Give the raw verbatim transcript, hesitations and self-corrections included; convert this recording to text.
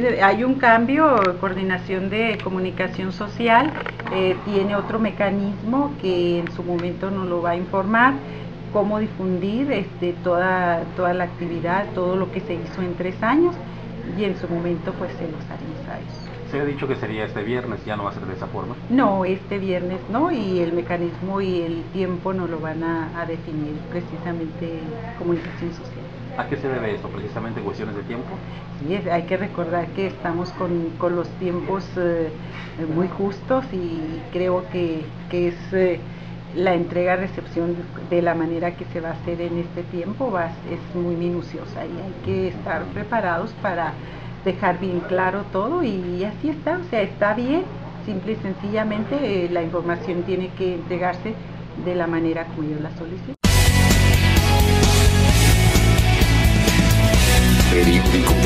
hay un cambio. Coordinación de Comunicación Social eh, tiene otro mecanismo que en su momento nos lo va a informar, cómo difundir este, toda, toda la actividad, todo lo que se hizo en tres años, y en su momento pues se los haremos a ellos. Se ha dicho que sería este viernes, ya no va a ser de esa forma. No, este viernes no, y el mecanismo y el tiempo nos lo van a, a definir precisamente Comunicación Social. ¿A qué se debe esto? ¿Precisamente cuestiones de tiempo? Sí, es, hay que recordar que estamos con, con los tiempos eh, muy justos, y creo que, que es eh, la entrega-recepción de la manera que se va a hacer en este tiempo va, es muy minuciosa, y hay que estar preparados para dejar bien claro todo, y así está, o sea, está bien, simple y sencillamente eh, la información tiene que entregarse de la manera como yo la solicito. Periódico